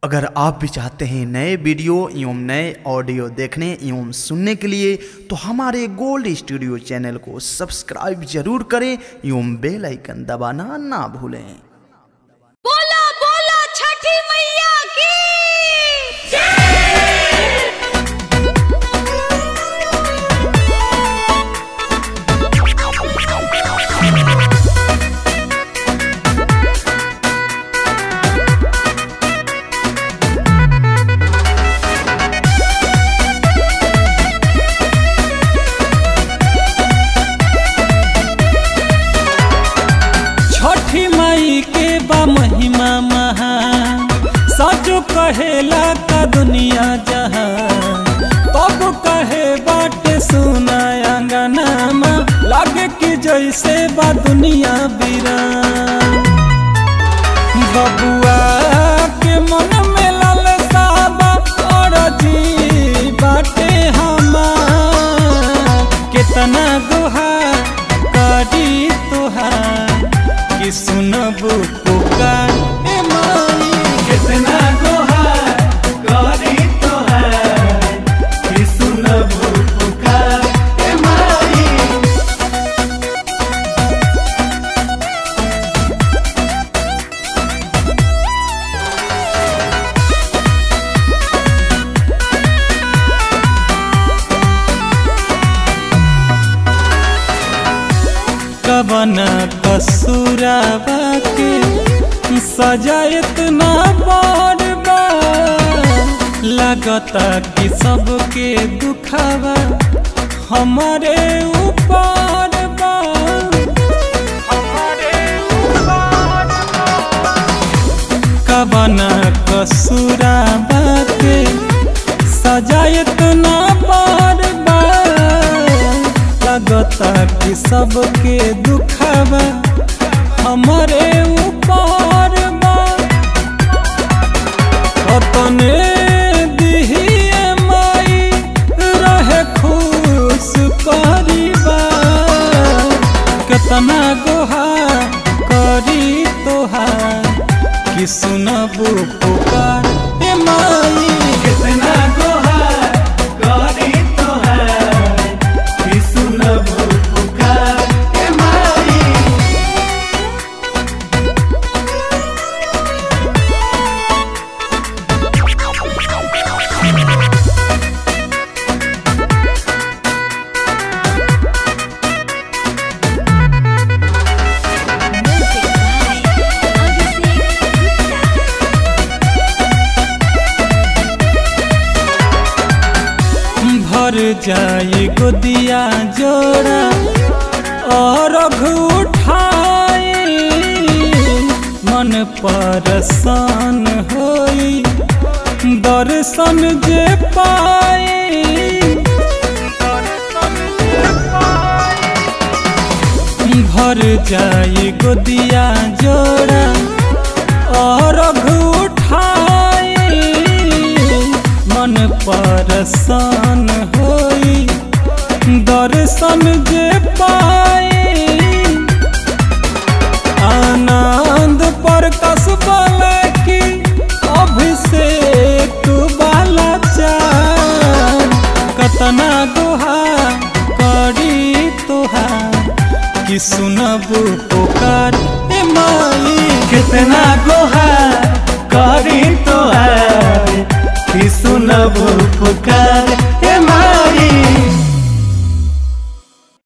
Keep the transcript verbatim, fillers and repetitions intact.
अगर आप भी चाहते हैं नए वीडियो एवं नए ऑडियो देखने एवं सुनने के लिए तो हमारे गोल्ड स्टूडियो चैनल को सब्सक्राइब जरूर करें एवं बेल आइकन दबाना ना भूलें। बोला बोला छठी मैया की महिमा महान सचो कहेला का दुनिया जहां तब कहे बाटे सुना अंगनामा लागे कि जैसे बा दुनिया वीरान। बबुआ के मन में लालसा बा और जी बाटे हमार कितना गुहार करी तुहार कि सुनबू पुकार ए माई कितना गुहार करी तोहार कि सुनबू पुकार ए माई। कवना कसूरावा के सजायत ना बा लगता कि सबके दुखावा हमारे ऊपर बा हमारे ऊपर कवना कसूरावा के सजायत ना बा लगता कि सबके दुखावा हमारे ऊपर बा अपने दिहिए माई रहे खुश परिवार कितना गुहार करी तोहार कि सुनबू पुकार ए माई कितना गुहार करी तोहार कि सुनबू पुकार ए माई। भर जाए गोदिया जोड़ा और उठाए मन परसान होई दर्शन जे पाए भर जाए गोदिया जोड़ा और उठाए मन परसान होई दर्शन जे पाए आनंद पर कसबल की अभिषेक बाला चार कतना गुहार करी तोहार कि सुनबू पुकार ए माई कितना गुहार करी तोहार कि सुनबू पुकार।